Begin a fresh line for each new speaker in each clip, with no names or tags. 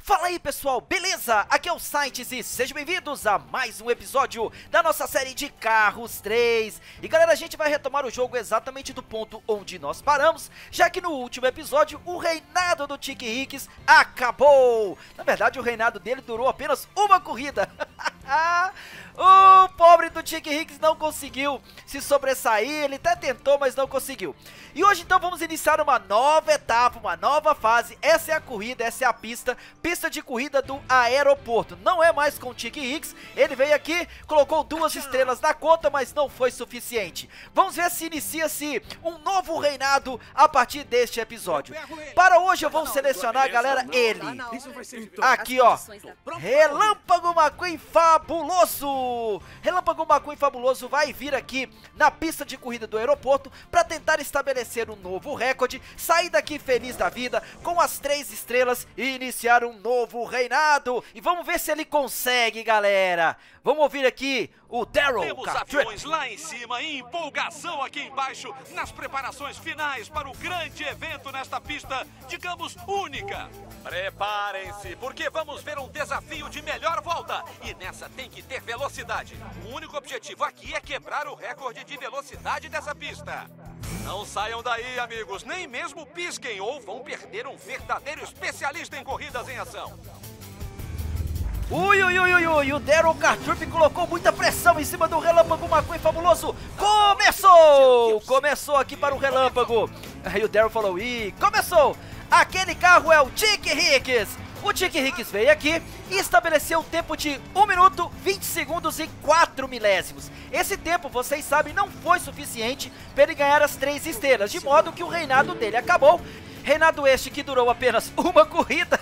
Fala aí pessoal, beleza? Aqui é o Sainz e sejam bem-vindos a mais um episódio da nossa série de Carros 3. E galera, a gente vai retomar o jogo exatamente do ponto onde nós paramos, já que no último episódio o reinado do Chick Hicks acabou. Na verdade o reinado dele durou apenas uma corrida. O pobre do Chick Hicks não conseguiu se sobressair, ele até tentou, mas não conseguiu. E hoje então vamos iniciar uma nova etapa, uma nova fase. Essa é a corrida, essa é a pista de corrida do aeroporto. Não é mais com o Chick Hicks, ele veio aqui, colocou 2 estrelas na conta, mas não foi suficiente. Vamos ver se inicia-se um novo reinado a partir deste episódio. Para hoje eu vou selecionar, galera, ele. Aqui ó, Relâmpago McQueen Fabuloso. Relâmpago McQueen Fabuloso vai vir aqui na pista de corrida do aeroporto para tentar estabelecer um novo recorde, sair daqui feliz da vida com as 3 estrelas e iniciar um novo reinado. E vamos ver se ele consegue, galera. Vamos ouvir aqui o Daryl.
Temos aviões lá em cima e empolgação aqui embaixo nas preparações finais para o grande evento nesta pista, digamos, única. Preparem-se, porque vamos ver um desafio de melhor volta. E nessa tem que ter velocidade. O único objetivo aqui é quebrar o recorde de velocidade dessa pista. Não saiam daí, amigos, nem mesmo pisquem ou vão perder um verdadeiro especialista em corridas em ação.
O Daryl Cartrup colocou muita pressão em cima do Relâmpago McQueen Fabuloso. Começou aqui para o Relâmpago. Aí o Daryl falou, começou. Aquele carro é o Chick Hicks. O Chick Hicks veio aqui e estabeleceu um tempo de 1 minuto, 20 segundos e 4 milésimos. Esse tempo, vocês sabem, não foi suficiente para ele ganhar as 3 estrelas, de modo que o reinado dele acabou. Reinado este que durou apenas uma corrida.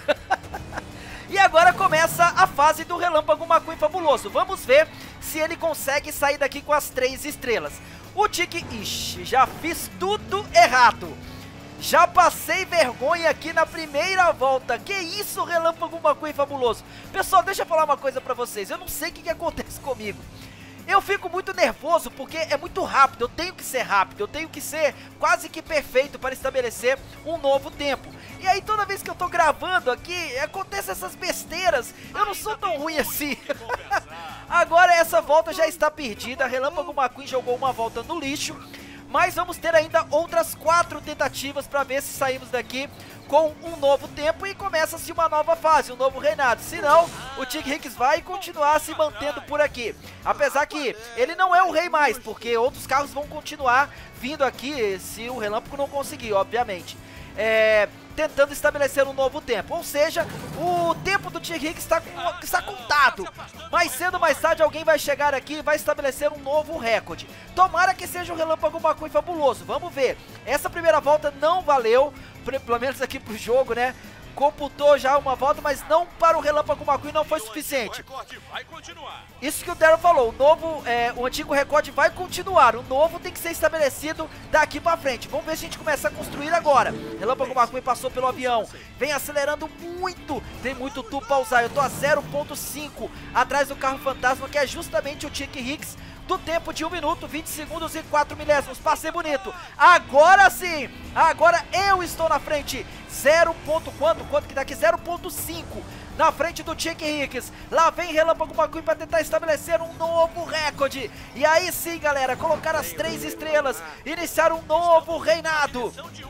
E agora começa a fase do Relâmpago McQueen Fabuloso. Vamos ver se ele consegue sair daqui com as 3 estrelas. O Chick... Ixi, já fiz tudo errado. Já passei vergonha aqui na primeira volta. Que isso, Relâmpago McQueen Fabuloso? Pessoal, deixa eu falar uma coisa pra vocês. Eu não sei o que acontece comigo. Eu fico muito nervoso porque é muito rápido. Eu tenho que ser rápido. Eu tenho que ser quase que perfeito para estabelecer um novo tempo. E aí toda vez que eu tô gravando aqui, acontecem essas besteiras. Eu não sou tão ruim assim. Agora essa volta já está perdida. Relâmpago McQueen jogou uma volta no lixo. Mas vamos ter ainda outras 4 tentativas para ver se saímos daqui com um novo tempo e começa-se uma nova fase, um novo reinado. Senão, o Chick Hicks vai continuar se mantendo por aqui. Apesar que ele não é o rei mais, porque outros carros vão continuar vindo aqui se o Relâmpago não conseguir, obviamente. Tentando estabelecer um novo tempo. Ou seja, o tempo do Chick Hicks está contado. Mais cedo ou mais tarde alguém vai chegar aqui e vai estabelecer um novo recorde. Tomara que seja o Relâmpago McQueen Fabuloso. Vamos ver. Essa primeira volta não valeu, pelo menos aqui pro jogo, né? Computou já uma volta, mas não para o Relâmpago McQueen, não foi suficiente. Isso que o Daryl falou, o antigo recorde vai continuar, o novo tem que ser estabelecido daqui pra frente. Vamos ver se a gente começa a construir agora. Relâmpago McQueen passou pelo avião, vem acelerando muito, tem muito tubo pra usar. Eu tô a 0.5 atrás do carro fantasma, que é justamente o Chick Hicks, do tempo de 1 minuto, 20 segundos e 4 milésimos. Passei bonito. Agora sim. Agora eu estou na frente. 0. Quanto que dá aqui? 0.5 na frente do Chick Hicks. Lá vem Relâmpago McQueen para tentar estabelecer um novo recorde. E aí sim, galera, colocar as 3 estrelas, iniciar um novo reinado.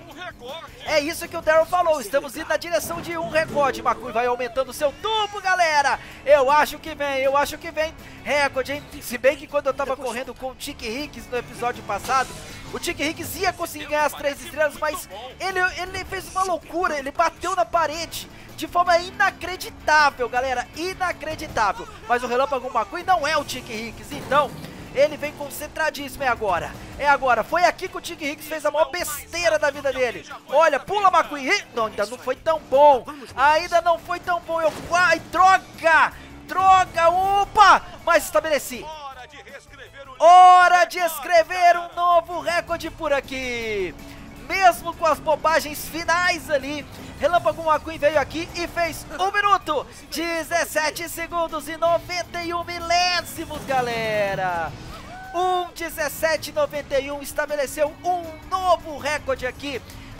É isso que o Daryl falou, estamos indo na direção de um recorde. McQueen vai aumentando seu tubo, galera. Eu acho que vem recorde, hein? Se bem que quando eu tava correndo com o Chick Hicks no episódio passado, o Chick Hicks ia conseguir ganhar as 3 estrelas, mas ele fez uma loucura, ele bateu na parede de forma inacreditável, galera, inacreditável. Mas o Relâmpago McQueen não é o Chick Hicks, então ele vem concentradíssimo. É agora, foi aqui que o Chick Hicks fez a maior besteira da vida dele. Olha, pula McQueen, não, ainda não foi tão bom, ai, droga, opa, mas estabeleci. Hora de escrever um novo recorde por aqui. Mesmo com as bobagens finais ali, Relâmpago McQueen veio aqui e fez 1 minuto, 17 segundos e 91 milésimos, galera. 1:17:91 estabeleceu um novo recorde aqui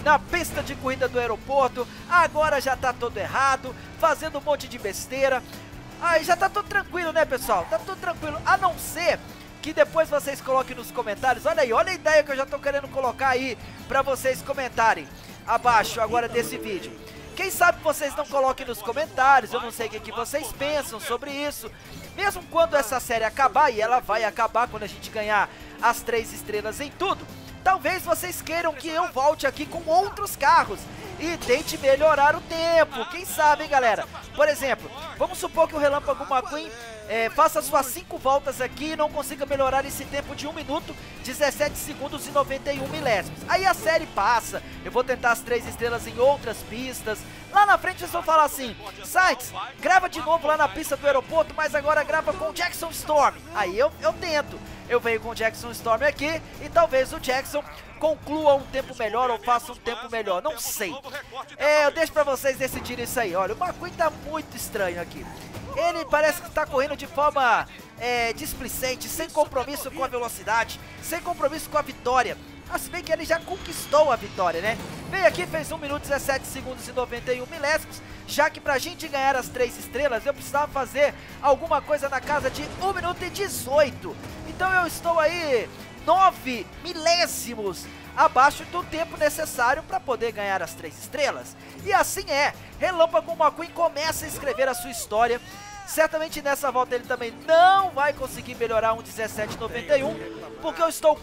na pista de corrida do aeroporto, agora já tá todo errado, fazendo um monte de besteira. Aí já tá tudo tranquilo, né, pessoal? Tá tudo tranquilo, a não ser que depois vocês coloquem nos comentários. Olha aí, olha a ideia que eu já tô querendo colocar aí pra vocês comentarem abaixo agora desse vídeo. Quem sabe vocês não coloquem nos comentários, eu não sei o que vocês pensam sobre isso. Mesmo quando essa série acabar, e ela vai acabar quando a gente ganhar as 3 estrelas em tudo, talvez vocês queiram que eu volte aqui com outros carros e tente melhorar o tempo. Quem sabe, hein, galera? Por exemplo, vamos supor que o Relâmpago McQueen faça suas 5 voltas aqui e não consiga melhorar esse tempo de 1 minuto, 17 segundos e 91 milésimos. Aí a série passa, eu vou tentar as 3 estrelas em outras pistas. Lá na frente vocês vão falar assim: Sainz, grava de novo lá na pista do aeroporto, mas agora grava com o Jackson Storm. Aí eu tento. Eu venho com o Jackson Storm aqui e talvez o Jackson conclua um tempo melhor ou faça um tempo melhor, não sei. Eu deixo pra vocês decidirem isso aí. Olha, o McQueen tá muito estranho aqui. Ele parece que está correndo de forma displicente, sem compromisso com a velocidade, sem compromisso com a vitória. Se bem que ele já conquistou a vitória, né? Veio aqui, fez 1 minuto, 17 segundos e 91 milésimos, já que pra gente ganhar as 3 estrelas, eu precisava fazer alguma coisa na casa de 1 minuto e 18. Então eu estou aí 9 milésimos abaixo do tempo necessário para poder ganhar as 3 estrelas. E assim Relâmpago McQueen começa a escrever a sua história. Certamente nessa volta ele também não vai conseguir melhorar um 17,91, porque eu estou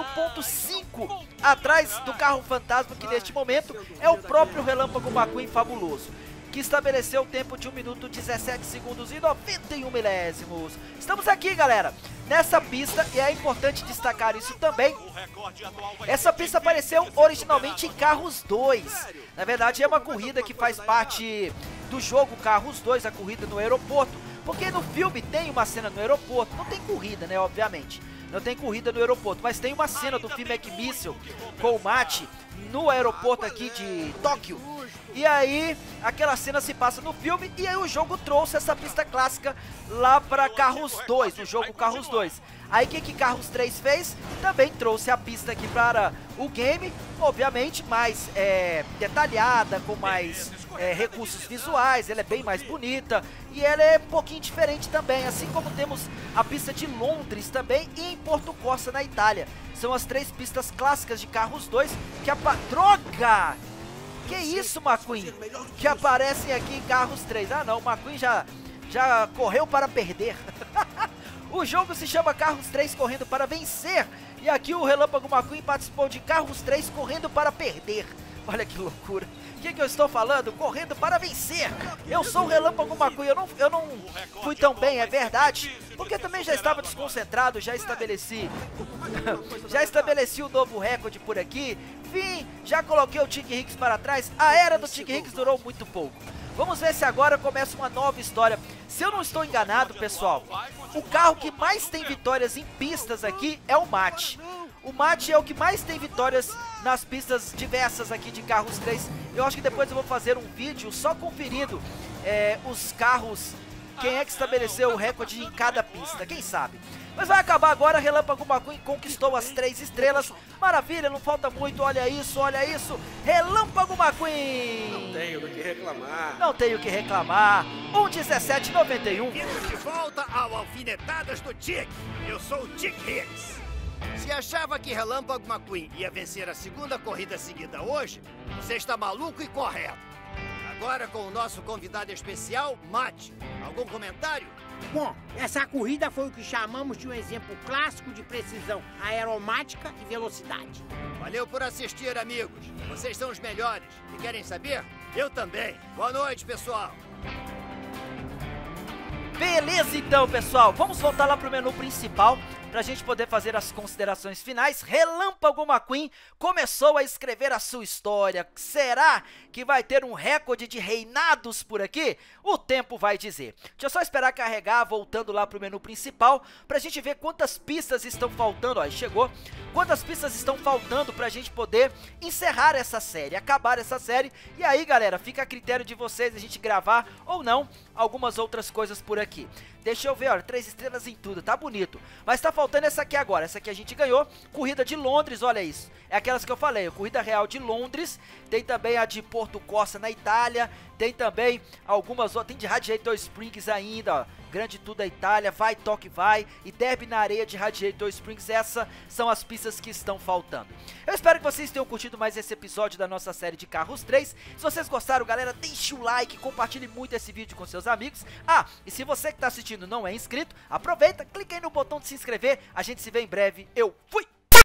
4,5 atrás do carro fantasma, que neste momento é o próprio Relâmpago McQueen fabuloso, que estabeleceu o tempo de 1 minuto, 17 segundos e 91 milésimos. Estamos aqui, galera, nessa pista, e é importante destacar isso também. Essa pista apareceu originalmente em Carros 2. Na verdade é uma corrida que faz parte do jogo Carros 2, a corrida no aeroporto, porque no filme tem uma cena no aeroporto. Não tem corrida, né, obviamente. Não tem corrida no aeroporto, mas tem uma cena do filme Missile com o Mate no aeroporto aqui de Tóquio. E aí, aquela cena se passa no filme, e aí o jogo trouxe essa pista clássica lá para Carros 2, no jogo Carros 2. Aí o que Carros 3 fez? Também trouxe a pista aqui para o game, obviamente mais detalhada, com mais recursos visuais, ela é bem mais bonita e ela é um pouquinho diferente também, assim como temos a pista de Londres também e em Porto Corsa na Itália. São as 3 pistas clássicas de Carros 2 que droga! Que isso, McQueen? Que aparecem aqui em Carros 3. Ah não, o McQueen já correu para perder. O jogo se chama Carros 3 Correndo para Vencer, e aqui o Relâmpago McQueen participou de Carros 3 Correndo para Perder. Olha que loucura. O que eu estou falando? Correndo para vencer. Eu sou o Relâmpago McQueen. Eu não fui tão bem, é verdade, porque também já estava desconcentrado, já estabeleci o novo recorde por aqui. Vim, já coloquei o Chick Hicks para trás. A era do Chick Hicks durou muito pouco. Vamos ver se agora começa uma nova história. Se eu não estou enganado, pessoal, o carro que mais tem vitórias em pistas aqui é o Mate. O Mate é o que mais tem vitórias nas pistas diversas aqui de Carros 3. Eu acho que depois eu vou fazer um vídeo só conferindo os carros, quem é que estabeleceu o recorde em cada pista, quem sabe. Mas vai acabar agora, Relâmpago McQueen conquistou as 3 estrelas. Maravilha, não falta muito, olha isso, Relâmpago McQueen!
Não tenho do que reclamar.
Não tenho o que reclamar, 1:17,91.
Indo de volta ao Alfinetadas do Chick, eu sou o Chick Hicks. Se achava que Relâmpago McQueen ia vencer a 2ª corrida seguida hoje, você está maluco e correto. Agora com o nosso convidado especial, Mate. Algum comentário?
Bom, essa corrida foi o que chamamos de um exemplo clássico de precisão aeromática e velocidade.
Valeu por assistir, amigos. Vocês são os melhores. E querem saber? Eu também. Boa noite, pessoal.
Beleza então, pessoal, vamos voltar lá pro menu principal pra gente poder fazer as considerações finais. Relâmpago McQueen começou a escrever a sua história. Será que vai ter um recorde de reinados por aqui? O tempo vai dizer. Deixa eu só esperar carregar, voltando lá pro menu principal, pra gente ver quantas pistas estão faltando. Ó, chegou. Quantas pistas estão faltando pra gente poder encerrar essa série, acabar essa série. E aí, galera, fica a critério de vocês a gente gravar ou não algumas outras coisas por aqui. Deixa eu ver, olha, 3 estrelas em tudo, tá bonito. Mas tá faltando faltando essa aqui agora. Essa aqui a gente ganhou. Corrida de Londres, olha isso. É aquelas que eu falei, a Corrida Real de Londres. Tem também a de Porto Costa na Itália. Tem também algumas outras. Tem de Radiator Springs ainda, ó. Grande Tour da Itália, vai, toque, vai. E Derby na areia de Radiator Springs. Essas são as pistas que estão faltando. Eu espero que vocês tenham curtido mais esse episódio da nossa série de Carros 3. Se vocês gostaram, galera, deixe o like, compartilhe muito esse vídeo com seus amigos. Ah, e se você que está assistindo não é inscrito, aproveita, clique aí no botão de se inscrever. A gente se vê em breve. Eu fui!